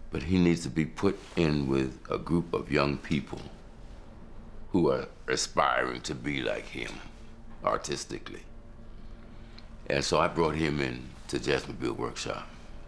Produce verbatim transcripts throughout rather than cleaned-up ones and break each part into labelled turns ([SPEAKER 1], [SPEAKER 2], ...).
[SPEAKER 1] but he needs to be put in with a group of young people who are aspiring to be like him artistically. And so I brought him in to Jazzmobile Workshop.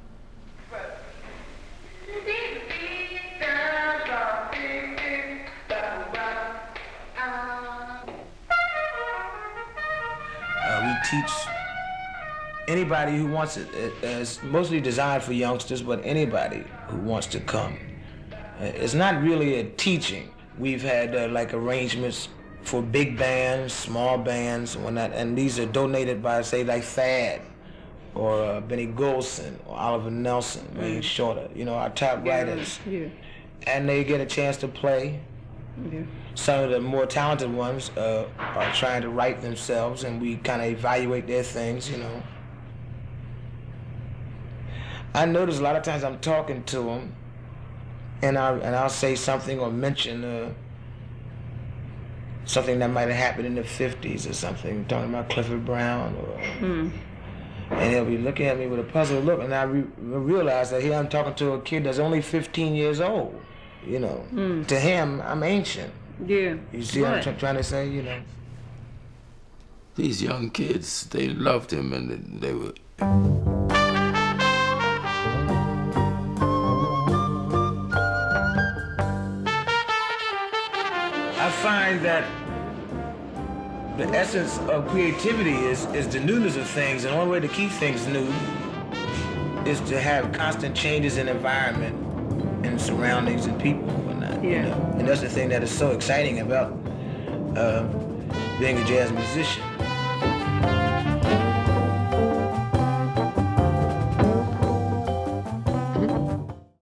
[SPEAKER 2] Uh, we teach anybody who wants it. It's mostly designed for youngsters, but anybody who wants to come. It's not really a teaching. We've had uh, like arrangements for big bands, small bands, and whatnot, and these are donated by, say, like Thad, or uh, Benny Golson, or Oliver Nelson, mm. Wayne Shorter, you know, our top
[SPEAKER 3] yeah,
[SPEAKER 2] writers.
[SPEAKER 3] Yeah.
[SPEAKER 2] And they get a chance to play. Yeah. Some of the more talented ones uh, are trying to write themselves, and we kind of evaluate their things, you know. I notice a lot of times I'm talking to them, and, I, and I'll say something or mention uh, something that might have happened in the fifties or something, talking about Clifford Brown, or, mm. and they'll be looking at me with a puzzled look, and I re realize that here I'm talking to a kid that's only fifteen years old, you know. Mm. To him, I'm ancient.
[SPEAKER 3] Yeah.
[SPEAKER 2] You see what, what I'm trying to say, you know?
[SPEAKER 1] These young kids, they loved him, and they, they were...
[SPEAKER 2] I find that the essence of creativity is, is the newness of things, and one way to keep things new is to have constant changes in environment and surroundings and people and whatnot. Yeah. You know? And that's the thing that is so exciting about uh, being a jazz musician.